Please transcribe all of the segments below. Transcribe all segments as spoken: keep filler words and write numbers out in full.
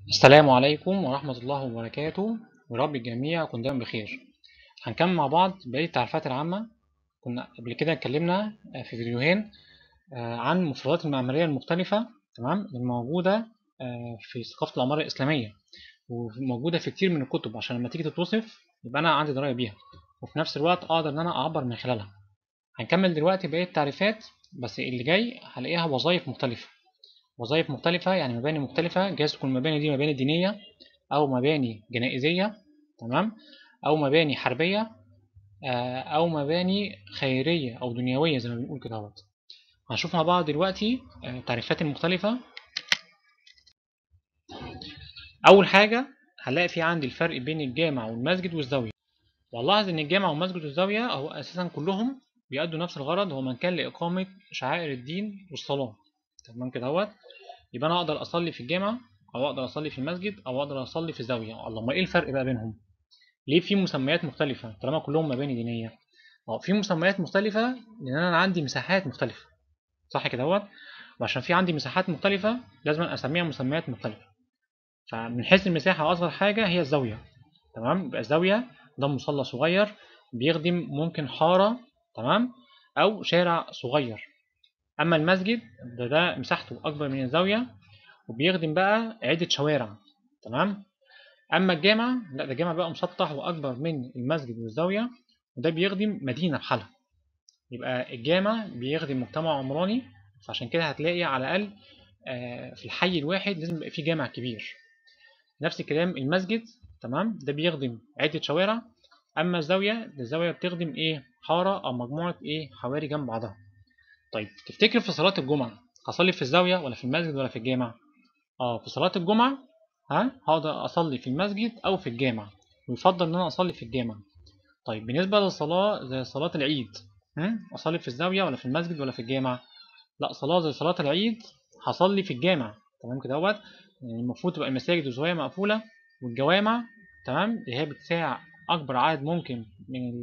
السلام عليكم ورحمة الله وبركاته، ورب الجميع يكون دايما بخير. هنكمل مع بعض بقية التعريفات العامة. كنا قبل كده اتكلمنا في فيديوهين عن المفردات المعمارية المختلفة، تمام، الموجودة في ثقافة العمارة الإسلامية، وموجودة في كتير من الكتب عشان لما تيجي تتوصف يبقى أنا عندي دراية بيها، وفي نفس الوقت أقدر إن أنا أعبر من خلالها. هنكمل دلوقتي بقية التعريفات، بس اللي جاي هلاقيها وظائف مختلفة. وظائف مختلفة يعني مباني مختلفة، جايز تكون المباني دي مباني دينية أو مباني جنائزية، تمام، أو مباني حربية، أو مباني خيرية أو دنيوية زي ما بنقول كده اهوت. هنشوف مع بعض دلوقتي التعريفات المختلفة. أول حاجة هنلاقي في عندي الفرق بين الجامع والمسجد والزاوية. وهنلاحظ إن الجامع والمسجد والزاوية هو أساسا كلهم بيأدوا نفس الغرض، هو مكان لإقامة شعائر الدين والصلاة، تمام كده اهوت. يبقى أنا أقدر أصلي في الجامع، أو أقدر أصلي في المسجد، أو أقدر أصلي في الزاوية. اللهم إيه الفرق بقى بينهم؟ ليه في مسميات مختلفة طالما كلهم مباني دينية؟ اه في مسميات مختلفة لأن أنا عندي مساحات مختلفة، صح كده اهوت. وعشان في عندي مساحات مختلفة لازم أسميها مسميات مختلفة. فمن حيث المساحة أصغر حاجة هي الزاوية، تمام. يبقى الزاوية ده مصلى صغير بيخدم ممكن حارة، تمام، أو شارع صغير. أما المسجد ده, ده مساحته أكبر من الزاوية وبيخدم بقى عدة شوارع، تمام. أما الجامع لا، ده جامع بقى مسطح وأكبر من المسجد والزاوية، وده بيخدم مدينة بحالها. يبقى الجامع بيخدم مجتمع عمراني، فعشان كده هتلاقي على الأقل في الحي الواحد لازم يبقى فيه جامع كبير. نفس الكلام المسجد، تمام، ده بيخدم عدة شوارع. أما الزاوية، الزاوية بتخدم إيه؟ حارة أو مجموعة إيه؟ حواري جنب بعضها. طيب تفتكر في صلاة الجمعة هصلي في الزاوية ولا في المسجد ولا في الجامع؟ اه في صلاة الجمعة ها هقدر أصلي في المسجد أو في الجامع، ويفضل إن أنا أصلي في الجامع. طيب بالنسبة للصلاة زي صلاة العيد، هم؟ أصلي في الزاوية ولا في المسجد ولا في الجامع؟ لا، صلاة زي صلاة العيد هصلي في الجامع، تمام كده اهوت. يعني المفروض تبقى المساجد والزوايا مقفولة، والجوامع، تمام، اللي هي بتساع أكبر عدد ممكن من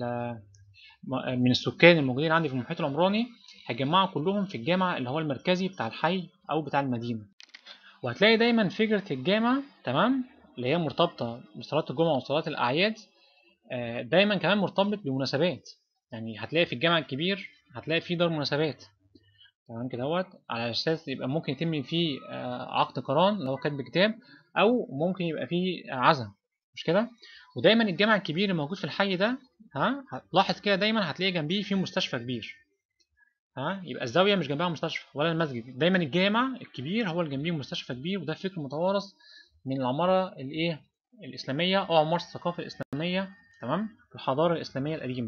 من السكان الموجودين عندي في المحيط العمراني، هجمعوا كلهم في الجامع اللي هو المركزي بتاع الحي أو بتاع المدينة. وهتلاقي دايما فكرة الجامع، تمام، اللي هي مرتبطة بصلاة الجمعة وصلاة الأعياد، دايما كمان مرتبط بمناسبات. يعني هتلاقي في الجامع الكبير هتلاقي فيه دار مناسبات، تمام كده اهوت، على اساس يبقى ممكن يتم فيه عقد قران اللي هو كاتب كتاب، او ممكن يبقى فيه عزا، مش كده؟ ودايما الجامع الكبير الموجود في الحي ده، ها، هتلاحظ كده دايما هتلاقي جنبيه فيه مستشفى كبير. ها، يبقى الزاويه مش جنبها مستشفى ولا المسجد، دايما الجامع الكبير هو اللي جنبيه مستشفى كبير. وده فكر متوارث من العماره الايه الاسلاميه او عماره الثقافه الاسلاميه، تمام، في الحضاره الاسلاميه القديمه.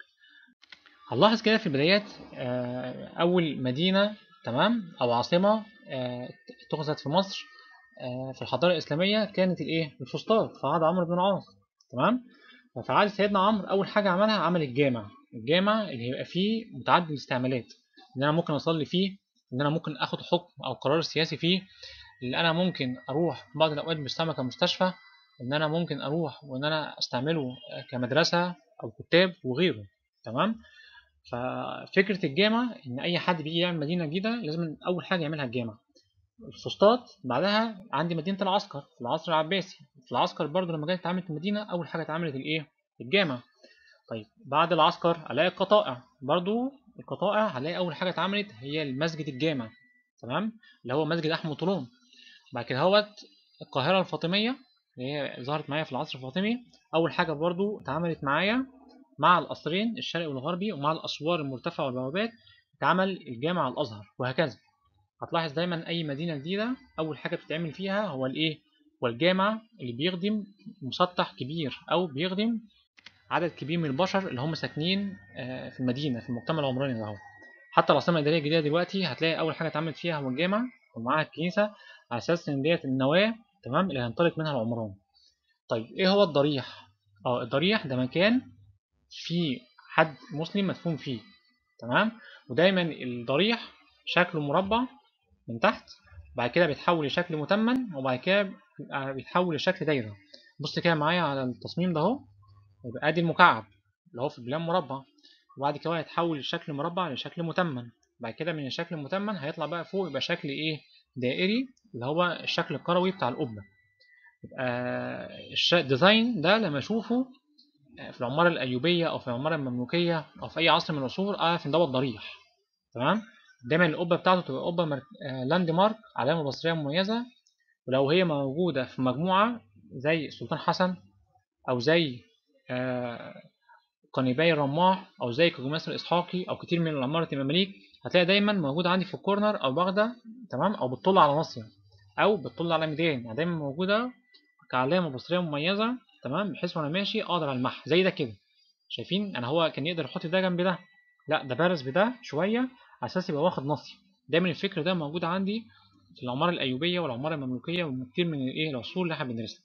هنلاحظ كده في البدايات أول مدينة، تمام، أو عاصمة اتخذت في مصر في الحضارة الإسلامية كانت الإيه؟ الفسطاط في عهد عمرو بن العاص، تمام. ففي عهد سيدنا عمرو أول حاجة عملها عمل الجامع. الجامع اللي هيبقى فيه متعدد الاستعمالات، إن أنا ممكن أصلي فيه، إن أنا ممكن آخد حكم أو قرار سياسي فيه، إن أنا ممكن أروح في بعض الأوقات بستعمل كمستشفى، إن أنا ممكن أروح وإن أنا أستعمله كمدرسة أو كتاب وغيره، تمام. ففكرة الجامع إن أي حد بيجي يعمل مدينة جديدة لازم أول حاجة يعملها الجامع. الفسطاط بعدها عندي مدينة العسكر في العصر العباسي. في العسكر برضو لما جت اتعملت المدينة أول حاجة اتعملت الإيه؟ الجامع. طيب بعد العسكر هلاقي القطائع، برضو القطائع هلاقي أول حاجة اتعملت هي المسجد الجامع، تمام، اللي هو مسجد أحمد طولون. بعد كده هوت القاهرة الفاطمية اللي هي ظهرت معايا في العصر الفاطمي، أول حاجة برضو اتعملت معايا مع القصرين الشرقي والغربي ومع الأسوار المرتفعة والبوابات اتعمل الجامع الأزهر، وهكذا. هتلاحظ دايما أي مدينة جديدة أول حاجة بتتعمل فيها هو الإيه؟ والجامع اللي بيخدم مسطح كبير أو بيخدم عدد كبير من البشر اللي هم ساكنين في المدينة في المجتمع العمراني ده. حتى العاصمة الإدارية الجديدة دلوقتي هتلاقي أول حاجة اتعملت فيها هو الجامع ومعاها الكنيسة، على أساس إن ديت النواة، تمام، اللي هينطلق منها العمران. طيب إيه هو الضريح؟ أه الضريح ده مكان في حد مسلم مدفون فيه، تمام. ودايما الضريح شكله مربع من تحت، بعد كده بيتحول لشكل متمن، وبعد كده بيتحول لشكل دايرة. بص كده معايا على التصميم ده اهو، يبقى ادي المكعب اللي هو في البلان مربع، وبعد كده هيتحول لشكل مربع لشكل متمن. بعد كده من الشكل المتمن هيطلع بقى فوق يبقى شكل ايه؟ دائري، اللي هو الشكل الكروي بتاع القبة. يبقى الديزاين ده لما اشوفه في العمارة الأيوبية أو في العمارة المملوكية أو في أي عصر من العصور أعرف إن دوت ضريح. تمام. دايما القبة بتاعته تبقى قبة مر... آه، لاند مارك، علامة بصرية مميزة. ولو هي موجودة في مجموعة زي السلطان حسن، أو زي آه، قنيباي الرماح، أو زي كوجماسر الإسحاقي، أو كتير من عمارة المماليك، هتلاقي دايما موجودة عندي في الكورنر أو واخدة. تمام. أو بتطل على ناصية، أو بتطل على ميدان، يعني دايما موجودة كعلامة بصرية مميزة. تمام. بحيث وأنا ماشي أقدر ألمحها زي ده كده. شايفين؟ أنا هو كان يقدر يحط ده جنب ده، لا ده بارز بده شوية على أساس يبقى واخد نصي. دايما الفكر ده موجود عندي في العمارة الأيوبية والعمارة المملوكية وكتير من الإيه العصور اللي إحنا بندرسها.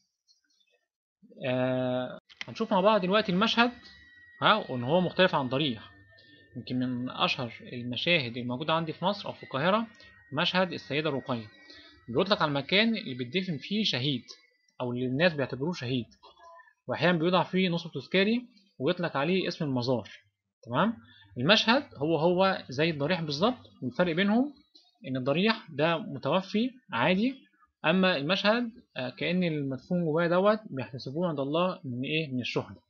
آه هنشوف مع بعض دلوقتي المشهد، ها، وإن هو مختلف عن ضريح. يمكن من أشهر المشاهد الموجودة عندي في مصر أو في القاهرة مشهد السيدة الرقية. بيطلق على المكان اللي بيدفن فيه شهيد، أو اللي الناس بيعتبروه شهيد، وأحيانا بيوضع فيه نصب تذكاري ويطلق عليه اسم المزار. تمام. المشهد هو هو زي الضريح بالظبط، والفرق بينهم إن الضريح ده متوفي عادي، أما المشهد آه، كأن المدفون جواه دوت بيحتسبوه عند الله من إيه من الشهداء.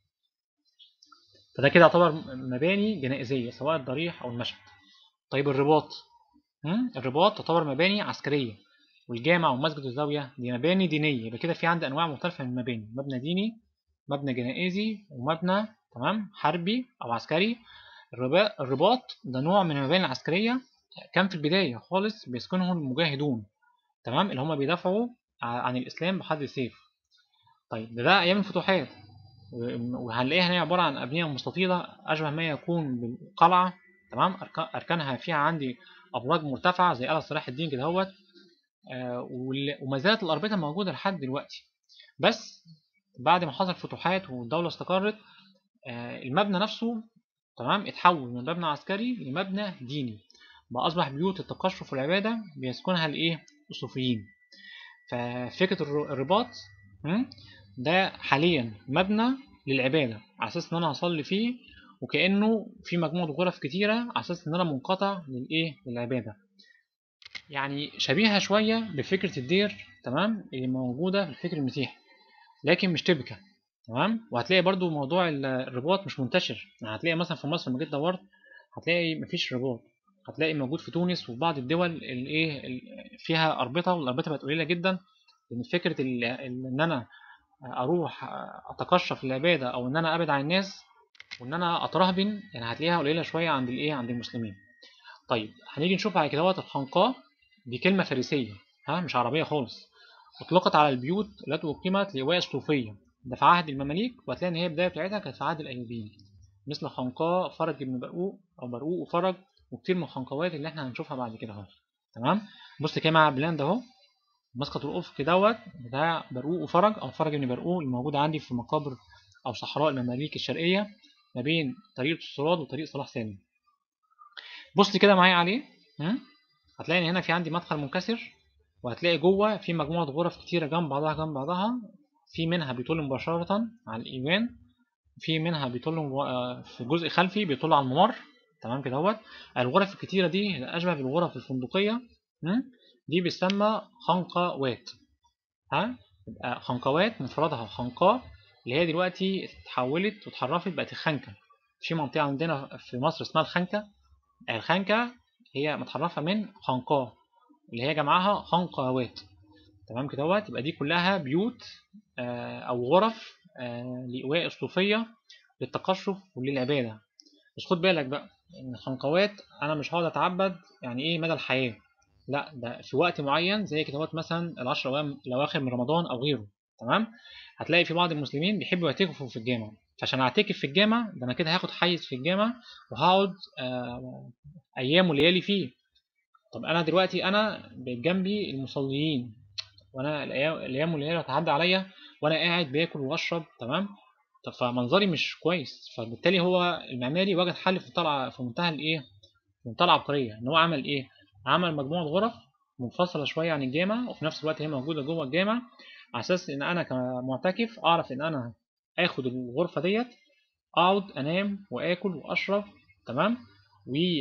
فده كده يعتبر مباني جنائزية سواء الضريح أو المشهد. طيب الرباط. هم؟ الرباط تعتبر مباني عسكرية، والجامع والمسجد والزاوية دي مباني دينية. يبقى كده في عندي أنواع مختلفة من المباني: مبنى ديني، مبنى جنائزي، ومبنى تمام حربي أو عسكري. الربا- الرباط ده نوع من المباني العسكرية، كان في البداية خالص بيسكنه المجاهدون، تمام، اللي هم بيدافعوا ع- عن الإسلام بحد السيف. طيب ده, ده أيام الفتوحات، وهنلاقيها هنا عبارة عن أبنية مستطيلة أشبه ما يكون بالقلعة. تمام. أرك- أركانها فيها عندي أبراج مرتفعة زي قلعة صلاح الدين كده هوت. آه، وال- وما زالت الأربطة موجودة لحد دلوقتي. بس بعد ما حصل فتوحات والدولة استقرت، آه، المبنى نفسه تمام اتحول من مبنى عسكري لمبنى ديني، بقى أصبح بيوت التقشف والعبادة بيسكنها الإيه الصوفيين. ففكرة الر- الرباط م، ده حاليا مبنى للعبادة على أساس إن أنا هصلي فيه، وكأنه في مجموعة غرف كتيرة على أساس إن أنا منقطع للإيه للعبادة. يعني شبيهة شوية بفكرة الدير، تمام، اللي موجودة في الفكر المسيحي، لكن مش تبكى. تمام. وهتلاقي برضو موضوع ال- الرباط مش منتشر. يعني هتلاقي مثلا في مصر لما جيت دورت هتلاقي مفيش رباط. هتلاقي موجود في تونس وفي بعض الدول الايه ال- فيها أربطة، والأربطة بقت قليلة جدا. لأن فكرة ال- ال- إن أنا أروح أتقشف للعبادة أو إن أنا أبعد عن الناس وإن أنا أترهبن، يعني هتلاقيها قليلة شوية عند الإيه عند المسلمين. طيب هنيجي نشوف بعد كده الخنقاء. دي كلمة فارسية، ها، مش عربية خالص. أطلقت على البيوت التي أقيمت لإيواء الصوفية، ده في عهد المماليك، وهتلاقي إن هي البداية بتاعتها كانت في عهد الأيوبيين، مثل خنقاء فرج بن برقوق أو برقوق وفرج، وكتير من الخنقوات اللي إحنا هنشوفها بعد كده أهو. تمام. بص كده مع بلان ده أهو، مسقط الأفق دوت بتاع برقوق وفرج أو فرج بن برقوق الموجود عندي في مقابر أو صحراء المماليك الشرقية ما بين طريق الصراد وطريق صلاح سالم. بص كده معايا عليه. م? هتلاقي ان هنا في عندي مدخل منكسر، وهتلاقي جوه في مجموعة غرف كتيرة جنب بعضها جنب بعضها. في منها بيطل مباشرة على الإيوان، في منها بيطل مب- في جزء خلفي بيطل على الممر. تمام كده اهوت. الغرف الكتيرة دي أشبه بالغرف الفندقية. م? دي بتسمى خنقوات. ها، يبقى خنقوات مفردها خنقاء، اللي هي دلوقتي اتحولت واتحرفت بقت الخنكة. في منطقة عندنا في مصر اسمها الخنكة. الخنكة هي متحرفة من خنقاء، اللي هي جمعها خنقوات. تمام كده اهوت. يبقى دي كلها بيوت آه، أو غرف آه، لإيواء الصوفية للتقشف وللعبادة. بس خد بالك بقى إن الخنقوات أنا مش هقعد أتعبد يعني إيه مدى الحياة، لا ده في وقت معين زي كده اهوت، مثلا العشر الأوام- الأواخر من رمضان أو غيره. تمام. هتلاقي في بعض المسلمين بيحبوا يعتكفوا في الجامع، فعشان أعتكف في الجامع ده أنا كده هاخد حيز في الجامع وهقعد آه، أيام وليالي فيه. طب أنا دلوقتي أنا بقيت جنبي المصليين، وانا الايام الايام والليالي هتعدي عليا وانا قاعد باكل واشرب. تمام. طب فمنظري مش كويس. فبالتالي هو المعماري وجد حل في طلعه في منتهى الايه في منتهى العبقريه. ان هو عمل ايه عمل مجموعه غرف منفصله شويه عن الجامع، وفي نفس الوقت هي موجوده جوه الجامع، على اساس ان انا كمعتكف اعرف ان انا اخد الغرفه ديت، اقعد انام واكل واشرب. تمام.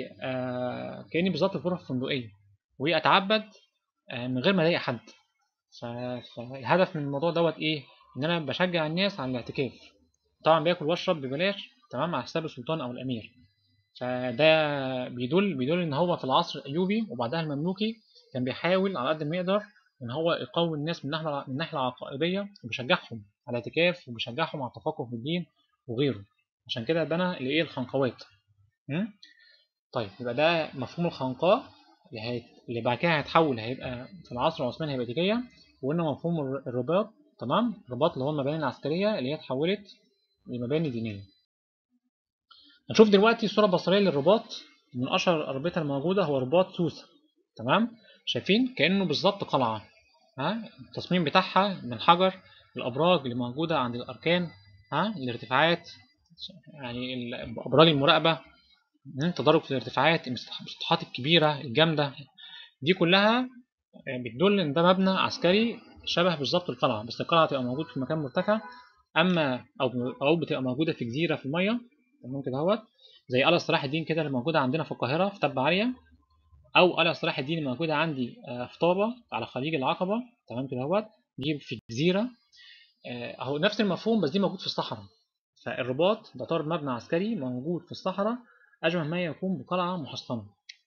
وكاني بالظبط في غرفه فندقيه، واتعبد آه، من غير ما الاقي حد. ف- فالهدف من الموضوع دوت ايه؟ ان انا بشجع الناس على الاعتكاف، طبعا باكل واشرب ببلاش تمام على حساب السلطان او الامير. فده بيدل بيدل ان هو في العصر الايوبي وبعدها المملوكي كان بيحاول على قد ما يقدر ان هو يقوي الناس من الناحيه من الناحيه العقائديه، وبيشجعهم على الاعتكاف وبيشجعهم على التفقه في الدين وغيره. عشان كده بنى الايه الخنقوات. م? طيب يبقى ده مفهوم الخنقاء اللي, هي... اللي بعد كده هيتحول هيبقى في العصر العثماني هيبقى تيجية. وقلنا مفهوم الر- الرباط. تمام، الرباط اللي هو المباني العسكرية اللي هي اتحولت لمباني دينية. هنشوف دلوقتي صورة بصرية للرباط. من أشهر الأربطة الموجودة هو رباط سوسة. تمام، شايفين كأنه بالظبط قلعة. ها، التصميم بتاعها من حجر، الأبراج اللي موجودة عند الأركان، ها الارتفاعات، يعني الأبراج المراقبة، تدرج في الارتفاعات، المسطحات الكبيرة الجامدة، دي كلها بتدل ان ده مبنى عسكري شبه بالظبط القلعه، بس القلعه تبقى موجود في مكان مرتفع، اما او او بتبقى موجوده في جزيره في الميه. تمام كده اهوت، زي قلعه صلاح الدين كده اللي موجوده عندنا في القاهره في تبة عاليه، او قلعه صلاح الدين اللي موجوده عندي آه، في طابه على خليج العقبه. تمام كده اهوت، دي في جزيره. آه، اهو نفس المفهوم بس دي موجود في الصحراء. فالرباط ده طار مبنى عسكري موجود في الصحراء، اشبه ما يكون بقلعه محصنه.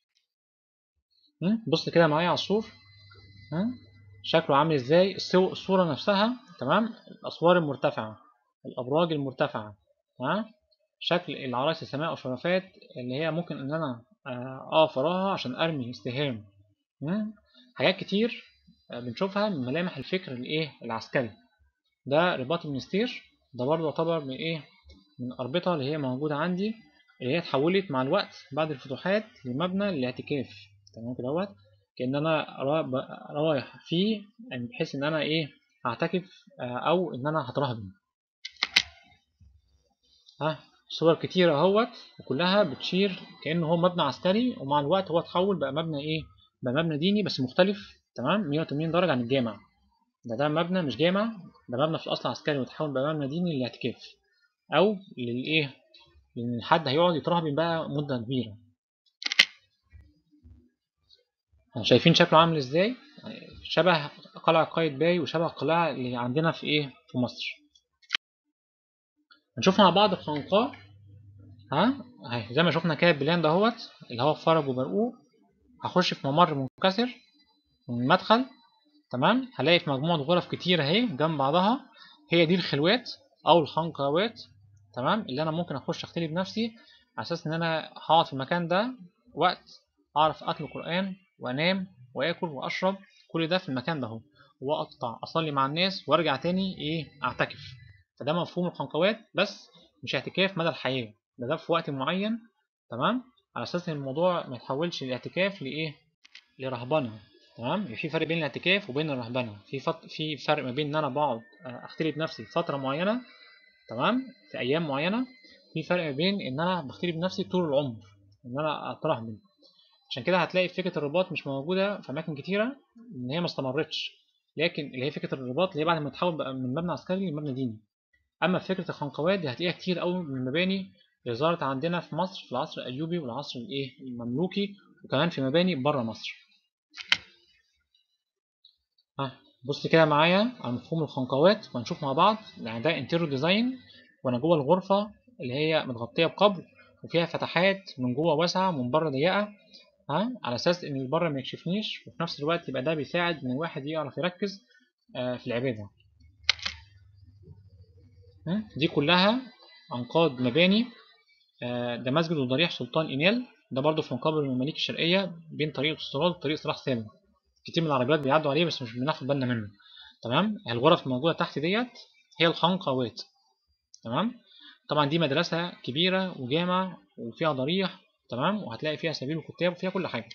م? بص كده معايا على الصور. ها؟ شكله عامل ازاي، السو- الصورة نفسها. تمام، الأسوار المرتفعة، الأبراج المرتفعة، ها، شكل العرايس السماء وشرفات اللي هي ممكن إن أنا آه، أقف وراها عشان أرمي استهام. م? حاجات كتير آه، بنشوفها من ملامح الفكر الإيه العسكري. ده رباط المنستير، ده برضه يعتبر من إيه من الأربطة اللي هي موجودة عندي، اللي هي اتحولت مع الوقت بعد الفتوحات لمبنى للاعتكاف. تمام كده اهوت، كأن أنا را- ب- رايح فيه، يعني بحيث إن أنا إيه هعتكف آه، أو إن أنا هترهبن. ها، صور كتيرة اهوت وكلها بتشير كأنه هو مبنى عسكري، ومع الوقت هو اتحول بقى مبنى إيه بقى مبنى ديني بس مختلف. تمام، مية وتمانين درجة عن الجامع. ده ده مبنى مش جامع، ده مبنى في الأصل عسكري وتحول بقى مبنى ديني للاعتكاف أو للإيه لأن حد هيقعد يترهبن بقى مدة كبيرة. شايفين شكله عامل ازاي، شبه قلعة قايتباي وشبه القلاع اللي عندنا في ايه في مصر. هنشوف مع بعض الخنقاء. ها، اهي زي ما شفنا كده البلان دهوت اللي هو فرج وبرقوق. هخش في ممر منكسر من المدخل. تمام، هلاقي في مجموعة غرف كتير اهي جنب بعضها، هي دي الخلوات او الخنقاوات. تمام، اللي انا ممكن اخش اختلي بنفسي على اساس ان انا هقعد في المكان ده وقت، اعرف اتلو قرآن وانام واكل واشرب، كل ده في المكان ده اهو، واقطع اصلي مع الناس وارجع تاني ايه اعتكف. فده مفهوم الخنقوات، بس مش اعتكاف مدى الحياة، ده ده في وقت معين. تمام، على اساس ان الموضوع ما يتحولش الاعتكاف لايه لرهبنة. تمام، في فرق بين الاعتكاف وبين الرهبنة، في فط... في فرق ما بين ان انا بقعد اختلي بنفسي فترة معينة، تمام، في ايام معينة، في فرق ما بين ان انا بختلي بنفسي طول العمر، ان انا اترهبن. عشان كده هتلاقي فكرة الرباط مش موجودة في أماكن كتيرة، إن هي ما استمرتش، لكن اللي هي فكرة الرباط اللي هي بعد ما تحول بقى من مبنى عسكري لمبنى ديني. أما فكرة الخنقوات دي هتلاقيها كتير قوي من المباني اللي ظهرت عندنا في مصر في العصر الأيوبي والعصر الإيه المملوكي، وكمان في مباني بره مصر. ها، بص كده معايا على مفهوم الخنقوات وهنشوف مع بعض. يعني ده انتيريور ديزاين، وأنا جوه الغرفة اللي هي متغطية بقبل وفيها فتحات من جوه واسعة ومن بره ضيقة، ها، على اساس ان اللي بره ما يكشفنيش، وفي نفس الوقت يبقى ده بيساعد ان الواحد يعرف يركز آه، في العباده. ها؟ دي كلها انقاض مباني. آه، ده مسجد وضريح سلطان اينال، ده برضه في مقابل المماليك الشرقيه بين طريق الصراط وطريق صلاح سالم. كتير من العربيات بيعدوا عليه بس مش بناخد بالنا منه. تمام، الغرف الموجوده تحت ديت هي الخنقوات. تمام، طبعا دي مدرسه كبيره وجامع وفيها ضريح. تمام، وهتلاقي فيها سبيل وكتاب وفيها كل حاجه.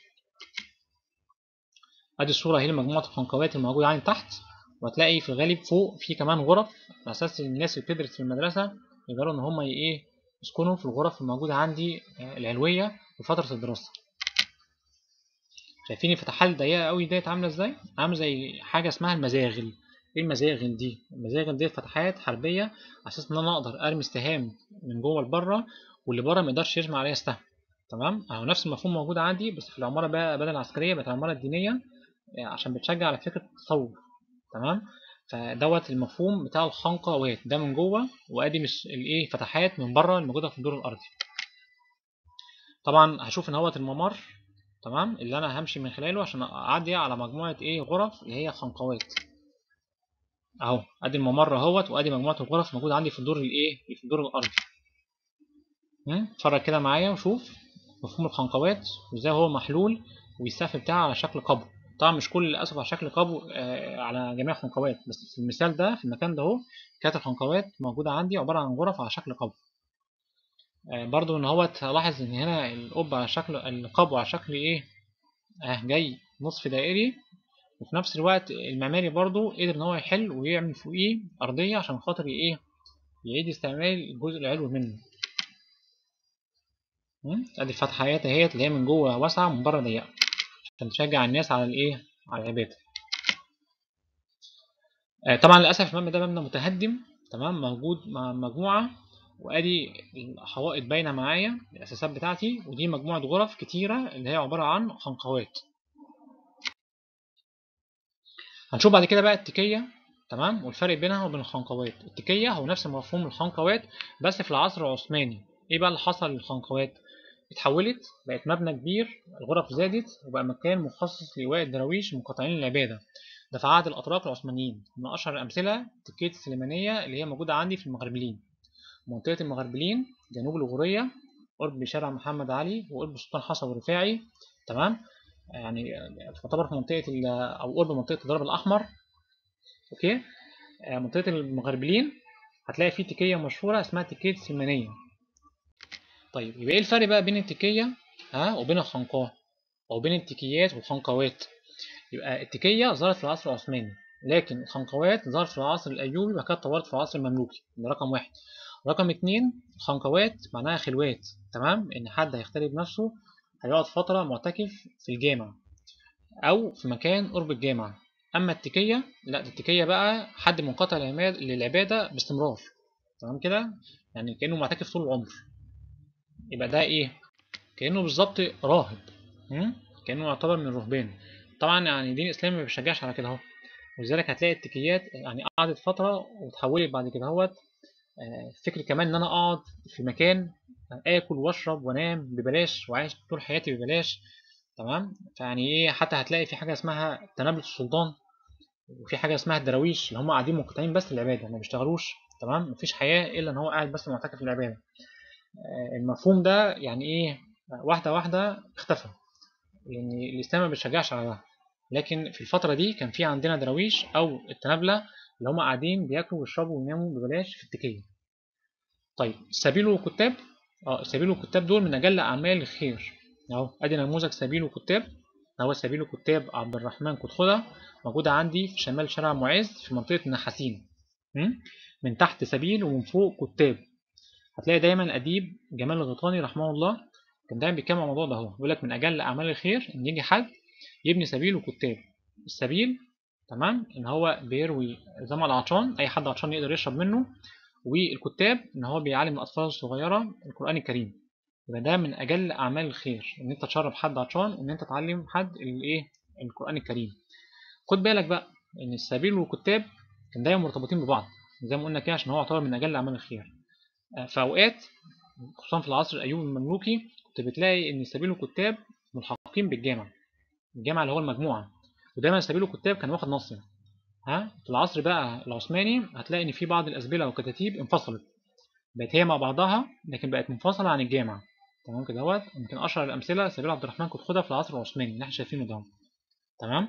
ادي الصورة هي مجموعة الخنقوات الموجودة عندي تحت، وهتلاقي في الغالب فوق في كمان غرف على اساس الناس اللي بتدرس في المدرسة يقدروا ان هم ايه يسكنوا في الغرف الموجودة عندي آه، العلوية في فترة الدراسة. شايفين الفتحات الضيقة قوي ديت عاملة ازاي؟ عاملة زي حاجة اسمها المزاغل. ايه المزاغل دي؟ المزاغل دي فتحات حربية على اساس ان انا اقدر ارمي استهام من جوه لبره، واللي بره ما يقدرش يرمي عليا سهم. تمام، اهو نفس المفهوم موجود عندي بس في العمارة بقى بدل العسكرية بقت العمارة الدينية، عشان بتشجع على فكرة التصوف. تمام. فدوت المفهوم بتاع الخنقوات، ده من جوه، وادي مش الايه فتحات من بره الموجوده في الدور الارضي. طبعا هشوف ان هوت الممر، تمام، اللي انا همشي من خلاله عشان اعدي على مجموعه ايه غرف اللي هي خنقوات. اهو ادي الممر اهوت، وادي مجموعه الغرف موجوده عندي في الدور الايه في الدور الارضي. اتفرج كده معايا وشوف مفهوم الخنقوات وازاي هو محلول، والسقف بتاعه على شكل قبو. طبعا مش كل للاسف على شكل قبو آه على جميع الخنقوات، بس في المثال ده في المكان ده اهو كانت الخنقوات موجوده عندي عباره عن غرف على شكل قبو. آه برضو ان هو تلاحظ ان هنا القبه على شكل القبو على شكل ايه آه جاي نصف دائري، وفي نفس الوقت المعماري برضو قدر ان هو يحل ويعمل فوقيه ارضيه عشان خاطر ايه يعيد استعمال الجزء العلوي منه. ادي الفتحه اهيت اللي هي من جوه واسعه ومن بره ضيقه عشان تشجع الناس على الايه على العباده. آه طبعا للاسف المبنى ده مبنى متهدم، تمام، موجود مع مجموعه، وادي الحوائط باينه معايا الاساسات بتاعتي، ودي مجموعه غرف كتيره اللي هي عباره عن خنقوات. هنشوف بعد كده بقى التكيه، تمام، والفرق بينها وبين الخنقوات. التكيه هو نفس مفهوم الخنقوات بس في العصر العثماني. ايه بقى اللي حصل للخنقوات؟ اتحولت بقت مبنى كبير، الغرف زادت وبقى مكان مخصص لإيواء الدراويش المنقطعين للعبادة، ده في عهد الأتراك العثمانيين. من أشهر الأمثلة تكية السليمانية اللي هي موجودة عندي في المغربلين، منطقة المغربلين جنوب الغورية، قرب شارع محمد علي وقرب السلطان حسن الرفاعي، تمام، يعني تعتبر في منطقة أو قرب منطقة الضرب الأحمر. أوكي. منطقة المغربلين هتلاقي فيه تكية مشهورة اسمها تكية السليمانية. طيب يبقى ايه الفرق بقى بين التكية ها وبين الخنقاء او بين التكيات والخنقوات؟ يبقى التكية ظهرت في العصر العثماني، لكن الخنقوات ظهرت في العصر الايوبي وبعد كده اتطورت في العصر المملوكي. ده رقم واحد. رقم اتنين، الخنقوات معناها خلوات، تمام، ان حد هيختلي بنفسه، هيقعد فترة معتكف في الجامع او في مكان قرب الجامع. اما التكية لا، التكية بقى حد منقطع للعبادة باستمرار، تمام كده، يعني كأنه معتكف طول العمر. يبقى ده ايه؟ كأنه بالظبط راهب، كأنه يعتبر من الرهبان. طبعا يعني دين الإسلام ما بيشجعش على كده اهو، ولذلك هتلاقي التكيات يعني قعدت فترة وتحولت بعد كده اهوت. فكرة كمان إن أنا أقعد في مكان آكل وأشرب وأنام ببلاش وعايش طول حياتي ببلاش، تمام. فيعني إيه، حتى هتلاقي في حاجة اسمها تنابلة السلطان، وفي حاجة اسمها الدراويش اللي هم قاعدين منقطعين بس للعبادة ما بيشتغلوش، تمام، مفيش حياة إلا إن هو قاعد بس معتكف للعبادة. المفهوم ده يعني إيه واحدة واحدة اختفى، لأن الإسلام ما بيشجعش على ده. لكن في الفترة دي كان في عندنا دراويش أو التنابلة اللي هم قاعدين بياكلوا ويشربوا ويناموا ببلاش في التكية. طيب السبيل والكتاب، اه السبيل والكتاب دول من أجل أعمال الخير. أهو أدي نموذج سبيل وكتاب، هو سبيل وكتاب عبد الرحمن كتخدة، موجودة عندي في شمال شارع معز في منطقة النحاسين. من تحت سبيل ومن فوق كتاب. هتلاقي دايما الأديب جمال الغيطاني رحمه الله كان دايما بيتكلم عن الموضوع ده اهو، بيقول لك من أجل أعمال الخير إن يجي حد يبني سبيل وكتاب. السبيل، تمام، إن هو بيروي زمع العطشان، أي حد عطشان يقدر يشرب منه، والكتاب إن هو بيعلم الأطفال الصغيرة القرآن الكريم. يبقى ده من أجل أعمال الخير إن أنت تشرب حد عطشان وإن أنت تعلم حد الإيه القرآن الكريم. خد بالك بقى إن السبيل والكتاب كان دايما مرتبطين ببعض زي ما قلنا كده عشان هو يعتبر من أجل أعمال الخير. في أوقات خصوصا في العصر الأيوبي المملوكي كنت بتلاقي إن سبيل الكتاب ملحقين بالجامع، الجامع اللي هو المجموعة، ودايما سبيل الكتاب كان واخد نص. ها في العصر بقى العثماني هتلاقي إن في بعض الأسبلة والكتاتيب انفصلت، بقت هي مع بعضها لكن بقت منفصلة عن الجامع، تمام كده اهوت. يمكن أشهر الأمثلة سبيل عبد الرحمن كتخدة في العصر العثماني اللي احنا شايفينه ده، تمام.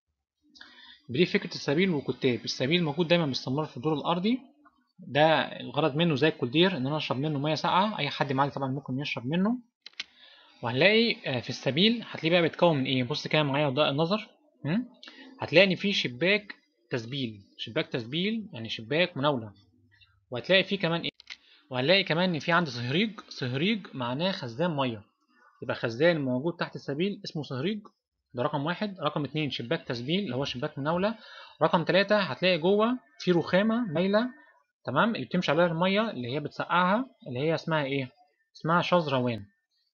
دي فكرة السبيل والكتاب. السبيل موجود دايما باستمرار في الدور الأرضي، ده الغرض منه زي الكولدير ان انا اشرب منه ميه ساقعه، اي حد معايا طبعا ممكن يشرب منه. وهنلاقي في السبيل هتلاقيه بقى بيتكون من ايه، بص كده معايا وضوء النظر. هتلاقي ان في شباك تسبيل، شباك تسبيل يعني شباك مناوله. وهتلاقي فيه كمان ايه، وهنلاقي كمان ان في عندي صهريج، صهريج معناه خزان ميه، يبقى خزان موجود تحت السبيل اسمه صهريج. ده رقم واحد. رقم اتنين شباك تسبيل اللي هو شباك مناوله. رقم تلاتة هتلاقي جوه في رخامه مايله، تمام، اللي بتمشي عليها الميه اللي هي بتسقعها اللي هي اسمها ايه، اسمها شظروان.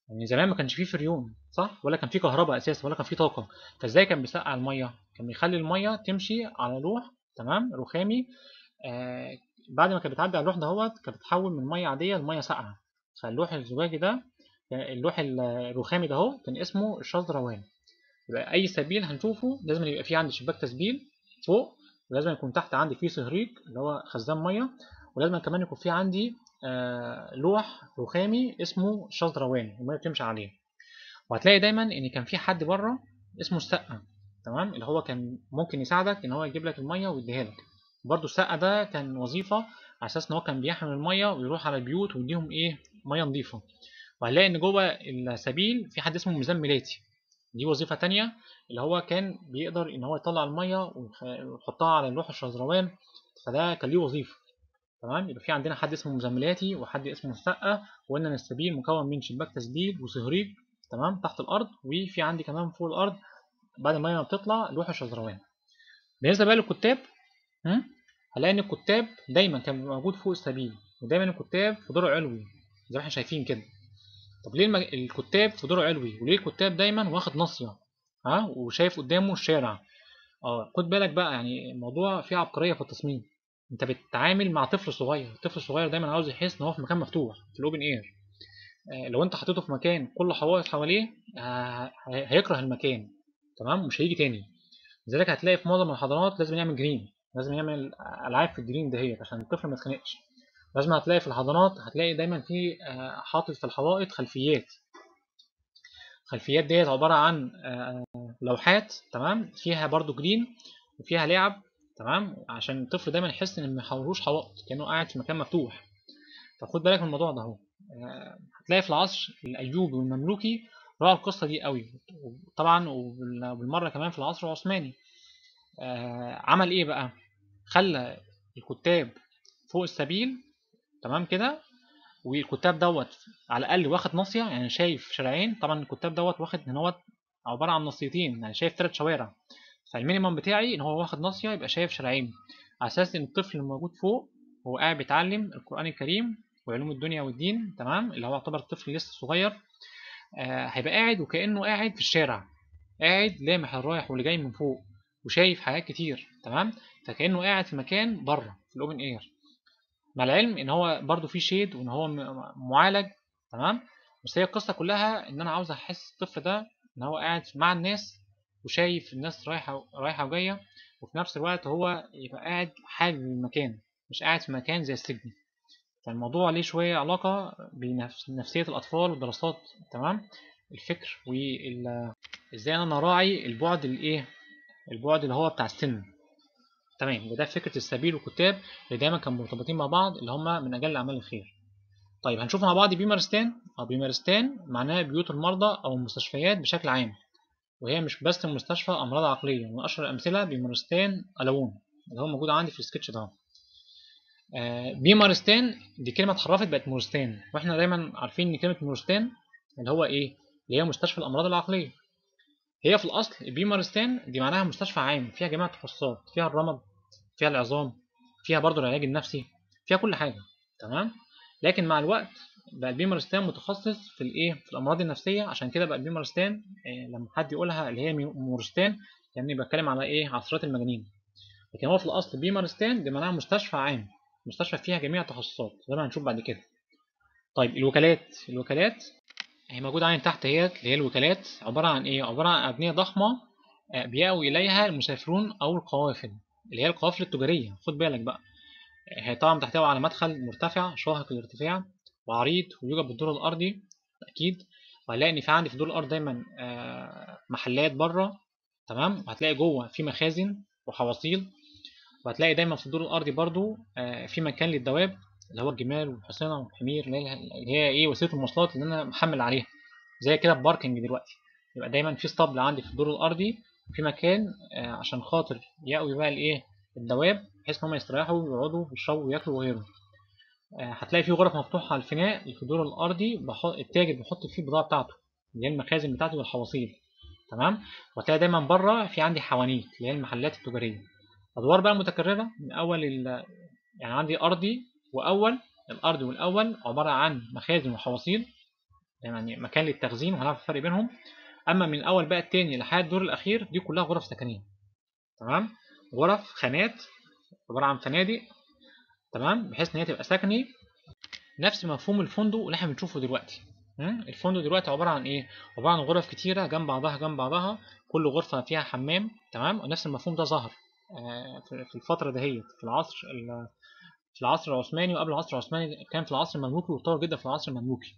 يعني زمان ما كانش فيه فريون صح، ولا كان فيه كهرباء اساسا، ولا كان فيه طاقه. فازاي كان بيسقع الميه؟ كان بيخلي الميه تمشي على لوح، تمام، رخامي. آه بعد ما كانت بتعدي على اللوح دهوت كانت بتتحول من ميه عاديه لميه ساقعه. فاللوح الزجاجي ده، اللوح الرخامي ده هو كان اسمه الشذروان. يبقى اي سبيل هنشوفه لازم يبقى فيه عندي شباك تسبيل فوق، ولازم يكون تحت عندي فيه صهريج اللي هو خزان ميه، ولازم كمان يكون فيه عندي آه لوح رخامي اسمه شذروان الميه بتمشي عليه. وهتلاقي دايما ان كان في حد بره اسمه السقا، تمام، اللي هو كان ممكن يساعدك ان هو يجيب لك الميه ويديها لك. برضو السقا ده كان وظيفه على اساس ان هو كان بيحمل الميه ويروح على البيوت ويديهم ايه، ميه نظيفه. وهنلاقي ان جوه السبيل في حد اسمه مزملاتي، دي وظيفه تانية، اللي هو كان بيقدر ان هو يطلع الميه ويحطها على اللوح الشذروان. فده كان ليه وظيفه. تمام، يبقى في عندنا حد اسمه مزملاتي وحد اسمه السقا، وقلنا ان السبيل مكون من شباك تسبيل وصهريج، تمام، تحت الارض، وفي عندي كمان فوق الارض بعد الميه ما بتطلع لوح الشذروان. بالنسبه بقى للكتاب، هم؟ هنلاقي ان الكتاب دايما كان بيبقى موجود فوق السبيل، ودايما الكتاب في دور علوي زي ما احنا شايفين كده. طب ليه المج... الكتاب في دور علوي، وليه الكتاب دايما واخد ناصيه ها وشايف قدامه الشارع؟ اه خد بالك بقى، يعني الموضوع فيه عبقريه في التصميم. انت بتتعامل مع طفل صغير، الطفل الصغير دايما عاوز يحس ان هو في مكان مفتوح في الاوبن اير. آه، لو انت حطيته في مكان كله حوائط حواليه آه، هي- هيكره المكان، تمام، مش هيجي تاني. لذلك هتلاقي في معظم الحضانات لازم يعمل جرين، لازم يعمل العاب في الجرين دهيت عشان الطفل ما يتخنقش. لازم هتلاقي في الحضانات هتلاقي دايما في آه، حاطط في الحوائط خلفيات. الخلفيات ديت عبارة عن آه، لوحات، تمام، فيها برضو جرين وفيها لعب، تمام، عشان الطفل دايما يحس ان ما حولوش حوائط كأنه قاعد في مكان مفتوح. فخد بالك من الموضوع ده اهو. آه، هتلاقي في العصر الايوبي والمملوكي راعوا القصه دي قوي، طبعا وبالمره كمان في العصر العثماني. آه، عمل ايه بقى؟ خلى الكتاب فوق السبيل، تمام كده، والكتاب دوت على الاقل واخد ناصيه، يعني شايف شارعين. طبعا الكتاب دوت واخد ان هو عباره عن ناصيتين، يعني شايف ثلاث شوارع. فالمينيمم بتاعي ان هو واخد ناصيه يبقى شايف شارعين، على اساس ان الطفل الموجود فوق هو قاعد بيتعلم القران الكريم وعلوم الدنيا والدين، تمام، اللي هو يعتبر الطفل لسه صغير. آه هيبقى قاعد وكانه قاعد في الشارع، قاعد لامح الرايح واللي جاي من فوق، وشايف حاجات كتير، تمام. فكانه قاعد في مكان بره في الاوبن اير، مع العلم ان هو برضو في شيد وان هو م- معالج، تمام. بس هي القصه كلها ان انا عاوز احس الطفل ده ان هو قاعد مع الناس وشايف الناس رايحه رايحه وجايه، وفي نفس الوقت هو يبقى قاعد حابب المكان، مش قاعد في مكان زي السجن. فالموضوع ليه شويه علاقه بنفسيه الاطفال والدراسات، تمام، الفكر وازاي انا راعي البعد الايه، البعد اللي هو بتاع السن. تمام، وده فكره السبيل والكتاب اللي دايما كانوا مرتبطين مع بعض، اللي هم من اجل اعمال الخير. طيب هنشوف مع بعض بيمارستان. أو بيمارستان معناها بيوت المرضى أو المستشفيات بشكل عام، وهي مش بس مستشفى أمراض عقلية. من أشهر الأمثلة بيمارستان ألوون اللي هو موجود عندي في السكتش ده. آه بيمارستان دي كلمة اتحرفت بقت مورستان، واحنا دايما عارفين إن كلمة مورستان اللي هو إيه، اللي هي مستشفى الأمراض العقلية. هي في الأصل بيمارستان دي معناها مستشفى عام فيها جميع التخصصات، فيها الرمد، فيها العظام، فيها برضو العلاج النفسي، فيها كل حاجة، تمام. لكن مع الوقت بقى البيمارستان متخصص في الايه، في الامراض النفسيه. عشان كده بقى البيمارستان إيه لما حد يقولها اللي هي مورستان يعني بتكلم على ايه، عصرات المجانين. لكن هو في الاصل بيمارستان دي معناها مستشفى عام، مستشفى فيها جميع التخصصات زي ما هنشوف بعد كده. طيب الوكالات، الوكالات هي موجوده عين تحت، هي اللي هي الوكالات عباره عن ايه، عباره عن ابنيه ضخمه آه، بيأوي اليها المسافرون او القوافل، اللي هي القوافل التجاريه. خد بالك بقى، هي طبعا بتحتوي على مدخل مرتفع شاهق الارتفاع وعريض، ويوجد بالدور الأرضي أكيد. وهنلاقي إن في عندي في الدور الأرضي دايما آه، محلات بره، تمام، وهتلاقي جوه في مخازن وحواصيل. وهتلاقي دايما في الدور الأرضي برضو آه، في مكان للدواب اللي هو الجمال والحصينة والحمير، اللي هي اللي هي إيه، وسيلة المواصلات اللي أنا محمل عليها زي كده باركنج دلوقتي. يبقى دايما في اسطبل عندي في الدور الأرضي، في مكان آه، عشان خاطر يأوي بقى الإيه، الدواب، بحيث إن هم يستريحوا ويقعدوا ويشربوا وياكلوا وغيره. آه، هتلاقي في غرف مفتوحة على الفناء اللي في الدور الأرضي، بح- التاجر بيحط فيه البضاعة بتاعته اللي هي المخازن بتاعته والحواصيل، تمام. وهتلاقي دايما بره في عندي حوانيت اللي هي المحلات التجارية. أدوار بقى متكررة من أول ال... يعني عندي أرضي وأول. الأرضي والأول عبارة عن مخازن وحواصيل، يعني مكان للتخزين وهنعرف الفرق بينهم. اما من الاول بقى التاني لحد الدور الاخير دي كلها غرف سكنيه. تمام. غرف خانات عباره عن فنادق. تمام، بحيث ان هي تبقى سكني، نفس مفهوم الفندق اللي احنا بنشوفه دلوقتي. الفندق دلوقتي عباره عن ايه؟ عباره عن غرف كتيره جنب بعضها جنب بعضها، كل غرفه فيها حمام. تمام، ونفس المفهوم ده ظهر في الفتره دهيت في العصر في العصر العثماني، وقبل العصر العثماني كان في العصر المملوكي، واتطور جدا في العصر المملوكي.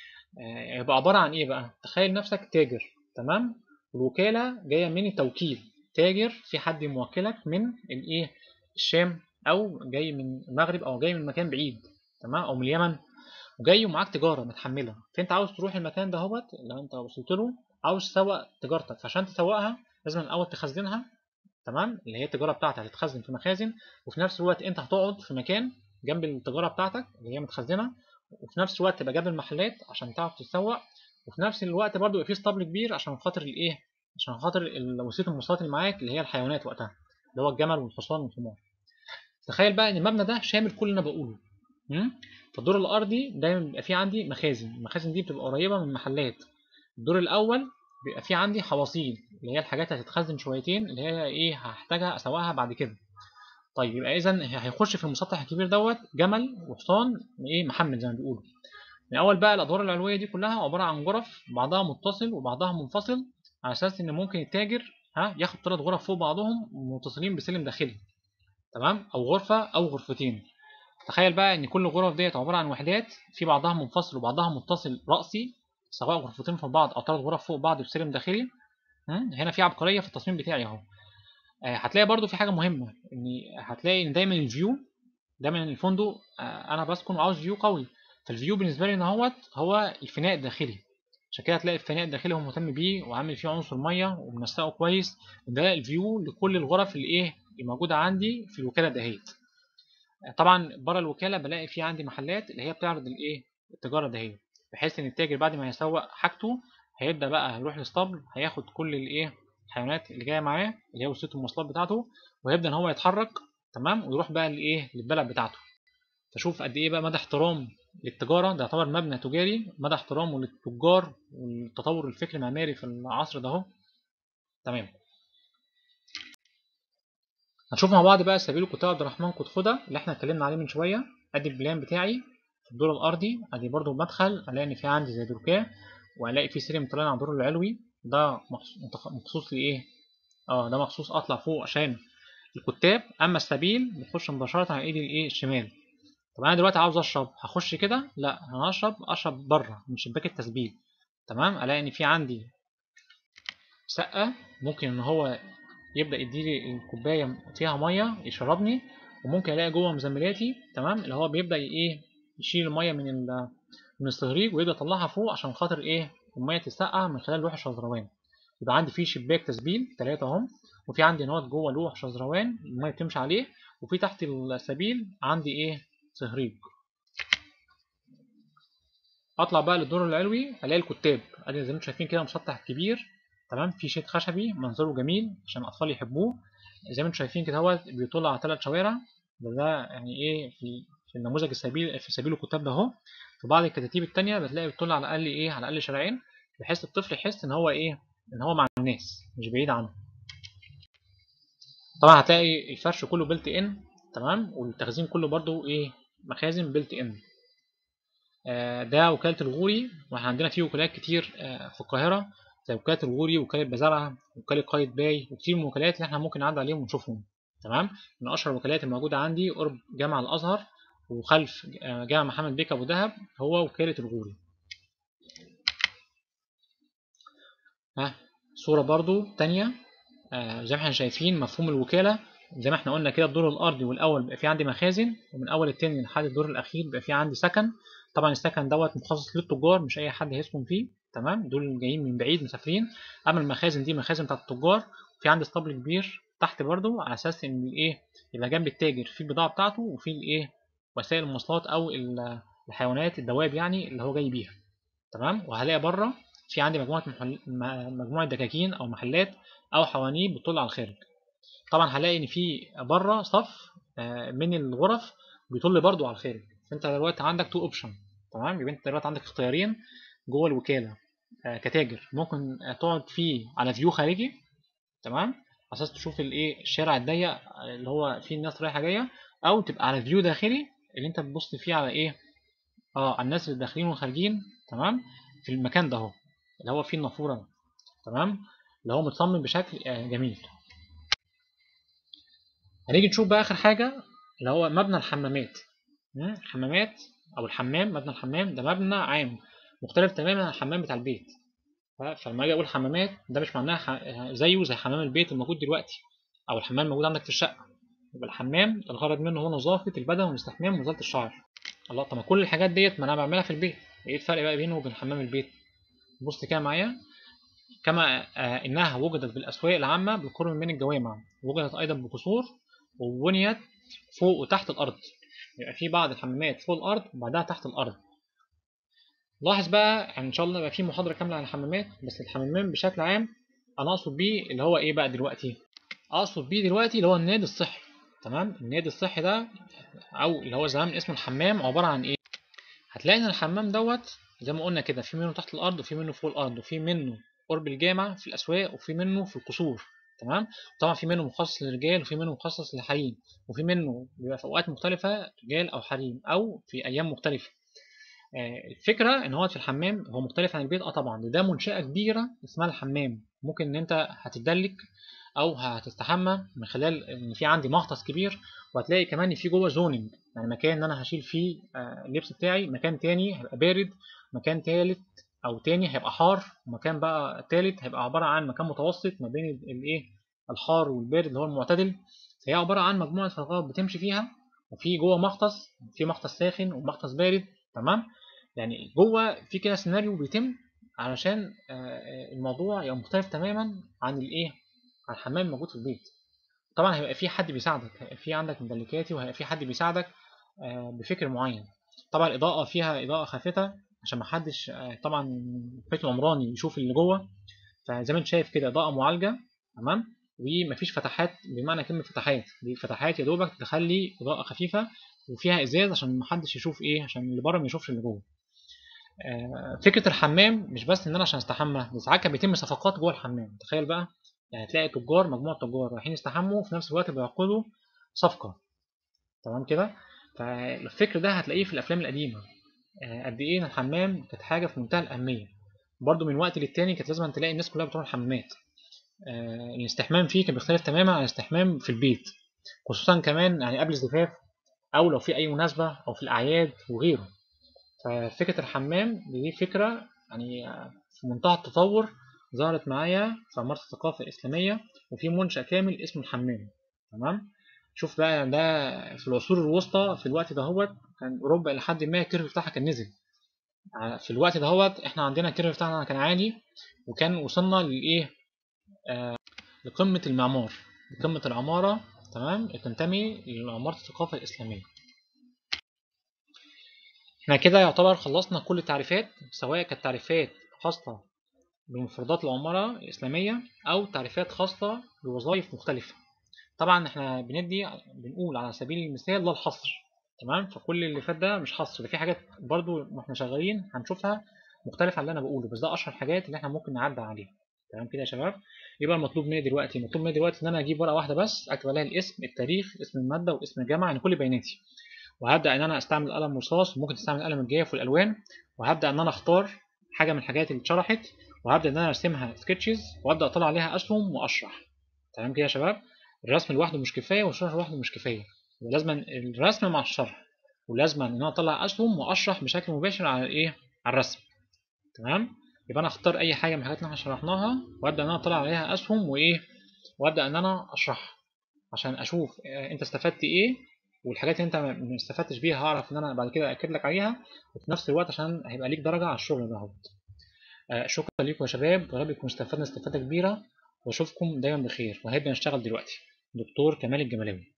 يبقى عباره عن ايه بقى؟ تخيل نفسك تاجر. تمام، الوكاله جايه من التوكيل، تاجر في حد موكلك من الايه، الشام، او جاي من المغرب، او جاي من مكان بعيد. تمام، او من اليمن، وجاي ومعاك تجاره متحمله، فانت عاوز تروح المكان ده هوت لو انت وصلت له، عاوز تسوق تجارتك، فعشان تسوقها لازم الاول تخزنها. تمام، اللي هي التجاره بتاعتك هتتخزن في مخازن، وفي نفس الوقت انت هتقعد في مكان جنب التجاره بتاعتك اللي هي متخزنه، وفي نفس الوقت تبقى جنب المحلات عشان تعرف تتسوق، وفي نفس الوقت برضو يبقى في اسطبل كبير عشان خاطر الايه، عشان خاطر وسيله المواصلات اللي معاك اللي هي الحيوانات وقتها، اللي هو الجمل والحصان والحمار. تخيل بقى ان المبنى ده شامل كل اللي انا بقوله. فالدور الارضي دايما بيبقى فيه عندي مخازن، المخازن دي بتبقى قريبه من محلات. الدور الاول بيبقى فيه عندي حواصيل، اللي هي الحاجات اللي هتتخزن شويتين، اللي هي ايه هحتاجها اسوقها بعد كده. طيب يبقى اذا هيخش في المسطح الكبير دوت جمل وحصان ايه محمل زي ما بيقولوا. من اول بقى الادوار العلويه دي كلها عباره عن غرف بعضها متصل وبعضها منفصل، على اساس ان ممكن التاجر ها ياخد ثلاث غرف فوق بعضهم متصلين بسلم داخلي. تمام، او غرفه او غرفتين. تخيل بقى ان كل غرف ديت عباره عن وحدات في بعضها منفصل وبعضها متصل رأسي، سواء غرفتين فوق بعض او ثلاث غرف فوق بعض بسلم داخلي. هنا في عبقريه في التصميم بتاعي اهو. هتلاقي برضو في حاجه مهمه، ان هتلاقي ان دايما الفيو، دايما الفندق انا بسكن وعاوز فيو قوي، فالفيو بالنسبه لي ان هو هو الفناء الداخلي. عشان كده هتلاقي الفناء الداخلي هو مهتم بيه وعامل فيه عنصر ميه ومنسقه كويس، ده الفيو لكل الغرف اللي ايه اللي موجوده عندي في الوكاله دهيت. طبعا بره الوكاله بلاقي في عندي محلات اللي هي بتعرض الايه التجاره دهيت، بحيث ان التاجر بعد ما يسوق حاجته هيبدا بقى يروح الاسطبل، هياخد كل الايه الحيوانات اللي جايه معاه اللي هي وسيله المواصلات بتاعته، ويبدا ان هو يتحرك. تمام، ويروح بقى لايه للبلد بتاعته. فشوف قد ايه بقى مدى احترام للتجاره، ده يعتبر مبنى تجاري، مدى احترامه للتجار والتطور الفكري المعماري في العصر ده اهو. تمام، هنشوف مع بعض بقى سبيل الكتاب عبد الرحمن قطفدة اللي احنا اتكلمنا عليه من شويه. ادي البلان بتاعي في الدور الارضي، ادي برضو مدخل، الاقي ان في عندي زي دركاه، والاقي في سلم طالع على الدور العلوي، ده مخصوص لايه؟ اه ده مخصوص اطلع فوق عشان الكتاب. اما السبيل بيخش مباشره على ايدي الايه الشمال. طب انا دلوقتي عاوز اشرب، هخش كده؟ لا، انا هشرب اشرب بره من شباك التسبيل. تمام، الاقي ان في عندي سقه، ممكن ان هو يبدا يديلي الكوبايه فيها ميه يشربني، وممكن الاقي جوه مزملاتي تمام اللي هو بيبدا ايه يشيل الميه من من الصهريج ويبدا يطلعها فوق عشان خاطر ايه الميه تسقع من خلال لوح شزروان. يبقى عندي فيه شباك تسبيل ثلاثة اهم، وفي عندي نوت جوه لوح شزروان الميه بتمشي عليه، وفي تحت السبيل عندي ايه صهريج. اطلع بقى للدور العلوي الاقي الكتاب، ادي زي ما انتم شايفين كده مسطح كبير. تمام، في شيت خشبي منظره جميل عشان الاطفال يحبوه. زي ما انتم شايفين كده هو بيطل على ثلاث شوارع. ده, ده يعني ايه في في النموذج السبيل في سبيل الكتاب ده اهو. في بعض الكتاتيب التانية بتلاقي بتطل على الاقل ايه على الاقل شارعين، بحيث الطفل يحس ان هو ايه ان هو مع الناس مش بعيد عنه. طبعا هتلاقي الفرش كله بيلت ان. تمام، والتخزين كله برضو ايه مخازن بيلت ان. ده وكالة الغوري، واحنا عندنا فيه وكالات كتير في القاهرة، زي وكالة الغوري، وكالة بزرعة، وكالة قايتباي، وكتير من الوكالات اللي احنا ممكن نعدي عليهم ونشوفهم. تمام، من أشهر الوكالات الموجودة عندي قرب جامع الأزهر وخلف جامع محمد بيك أبو دهب هو وكالة الغوري. ها صورة برضو تانية. زي ما احنا شايفين مفهوم الوكالة، زي ما احنا قلنا كده الدور الأرضي والأول بيبقى فيه عندي مخازن، ومن أول التاني لحد الدور الأخير بيبقى فيه عندي سكن. طبعا السكن دوت مخصص للتجار، مش أي حد هيسكن فيه. تمام، دول جايين من بعيد مسافرين. أما المخازن دي مخازن بتاعت التجار، في عندي اسطبل كبير تحت برضو على أساس إن الإيه يبقى جنب التاجر في البضاعة بتاعته، وفي الإيه وسائل المواصلات أو الحيوانات الدواب يعني اللي هو جاي بيها. تمام، وهلاقي بره في عندي مجموعة محل... مجموعة دكاكين أو محلات أو حوانيت بتطل على الخارج. طبعا هلاقي ان في بره صف من الغرف بيطل برضو على الخارج. فانت دلوقتي عندك تو اوبشن. تمام، يبقى انت دلوقتي عندك اختيارين، جوه الوكاله آه، كتاجر، ممكن آه، تقعد فيه على فيو خارجي، تمام، على اساس تشوف الايه الشارع الضيق آه، اللي هو فيه الناس رايحه جايه، او تبقى على فيو داخلي اللي انت بتبص فيه على ايه، اه على الناس اللي داخلين والخارجين، تمام، في المكان ده اهو اللي هو فيه النافوره ده، تمام، اللي هو متصمم بشكل آه، جميل. هنيجي نشوف بقى اخر حاجه اللي هو مبنى الحمامات. مم، الحمامات او الحمام، مبنى الحمام ده مبنى عام مختلف تماما عن الحمام بتاع البيت. ف- فلما اجي اقول حمامات ده مش معناها ح- زيه زي حمام البيت الموجود دلوقتي او الحمام الموجود عندك في الشقه. يبقى الحمام الغرض منه هو نظافه البدن والاستحمام وازاله الشعر. الله، طب ما كل الحاجات ديت ما انا بعملها في البيت، ايه الفرق بقى بينه وبين حمام البيت؟ بص كده معايا. كما آه، انها وجدت بالاسواق العامه بالقرب من الجوامع، وجدت ايضا بقصور، وبنيت فوق وتحت الارض. يبقى في بعض الحمامات فوق الارض وبعدها تحت الارض. لاحظ بقى يعني ان شاء الله يبقى في محاضره كامله عن الحمامات، بس الحمامات بشكل عام انا اقصد بيه اللي هو ايه بقى دلوقتي، اقصد بيه دلوقتي اللي هو النادي الصحي. تمام، النادي الصحي ده او اللي هو زمان اسمه الحمام عباره عن ايه؟ هتلاقي ان الحمام دوت زي ما قلنا كده في منه تحت الارض وفي منه فوق الارض وفي منه قرب الجامع في الاسواق وفي منه في القصور. تمام، طبعا في منه مخصص للرجال وفي منه مخصص للحريم، وفي منه بيبقى في اوقات مختلفه رجال او حريم او في ايام مختلفه. آه، الفكره ان هو في الحمام هو مختلف عن البيت، اه طبعا ده منشاه كبيره اسمها الحمام، ممكن ان انت هتدلك او هتستحمى من خلال ان في عندي مغطس كبير، وهتلاقي كمان ان في جوه زوننج، يعني مكان ان انا هشيل فيه آه، اللبس بتاعي، مكان تاني هيبقى بارد، مكان تالت او تاني هيبقى حار، ومكان بقى تالت هيبقى عباره عن مكان متوسط ما بين الايه الحار والبارد اللي هو المعتدل. فهي عباره عن مجموعه فراغات بتمشي فيها، وفي جوه مغطس، في مغطس ساخن ومغطس بارد. تمام، يعني جوه في كده سيناريو بيتم علشان آه، الموضوع يبقى مختلف تماما عن الايه عن الحمام الموجود في البيت. طبعا هيبقى في حد بيساعدك، هيبقى في عندك مدلكاتي وهيبقى في حد بيساعدك آه، بفكر معين. طبعا الإضاءة فيها إضاءة خافتة عشان محدش آه، طبعا بيت العمراني يشوف اللي جوه. فزي ما انت شايف كده إضاءة معالجة، تمام، ومفيش فتحات، بمعنى كلمة فتحات دي فتحات يا دوبك تخلي إضاءة خفيفة وفيها إزاز عشان محدش يشوف إيه، عشان اللي بره ما يشوفش اللي جوه. آه، فكرة الحمام مش بس إن أنا عشان أستحمى، ده ساعات كان بيتم صفقات جوه الحمام، تخيل بقى. يعني تلاقي تجار، مجموعة تجار رايحين يستحموا وفي نفس الوقت بيعقدوا صفقة. تمام كده. فالفكر ده هتلاقيه في الأفلام القديمة. آه، قد إيه إن الحمام كانت حاجة في منتهى الأهمية. برضه من وقت للتاني كانت لازم تلاقي الناس كلها بتروح الحمامات. آه، الاستحمام فيه كان بيختلف تماما عن الاستحمام في البيت، خصوصا كمان يعني قبل الزفاف أو لو في أي مناسبة أو في الأعياد وغيره. ففكرة الحمام دي فكرة يعني في منتهى التطور، ظهرت معايا في عمارة الثقافة الإسلامية، وفي منشأ كامل اسمه الحمام. تمام، شوف بقى ده في العصور الوسطى في الوقت دهوت كان أوروبا إلى حد ما الكيرف بتاعها كان نزل. في الوقت دهوت إحنا عندنا الكيرف بتاعنا كان عالي، وكان وصلنا لإيه لقمة المعمار، لقمة العمارة. تمام، تنتمي لعمارة الثقافة الإسلامية. احنا كده يعتبر خلصنا كل التعريفات، سواء كانت تعريفات خاصة بمفردات العمارة الإسلامية أو تعريفات خاصة بوظائف مختلفة. طبعا احنا بندي بنقول على سبيل المثال لا الحصر. تمام، فكل اللي فات ده مش حصر، ده في حاجات برضو واحنا شغالين هنشوفها مختلفة عن اللي أنا بقوله، بس ده أشهر حاجات اللي احنا ممكن نعدي عليها. تمام كده يا شباب. يبقى المطلوب مني دلوقتي المطلوب مني دلوقتي إن أنا أجيب ورقة واحدة بس أكتب عليها الاسم، التاريخ، اسم المادة واسم الجامعة، يعني كل بياناتي. وهبدأ إن أنا أستعمل قلم رصاص وممكن تستعمل قلم الجاف والألوان، وهبدأ إن أنا أختار حاجة من الحاجات اللي اتشرحت، وهبدأ إن أنا أرسمها سكتشز وأبدأ أطلع عليها أسهم وأشرح. تمام كده يا شباب. الرسم لوحده مش كفاية والشرح لوحده مش كفاية، لازم الرسم مع الشرح، ولازم إن أنا أطلع أسهم وأشرح بشكل مباشر على الإيه على الرسم. تمام، يبقى أنا أختار أي حاجة من الحاجات اللي احنا شرحناها وأبدأ إن أنا أطلع عليها أسهم وإيه وأبدأ إن أنا أشرحها عشان اشوف آه، انت استفدت ايه، والحاجات اللي انت ما استفدتش بيها هعرف ان انا بعد كده اكد لك عليها، وفي نفس الوقت عشان هيبقى ليك درجه على الشغل ده. آه، شكرا لكم يا شباب، ويا رب يكون استفدنا استفاده كبيره، واشوفكم دايما بخير، وهبدا نشتغل دلوقتي. دكتور كمال الجملاوي.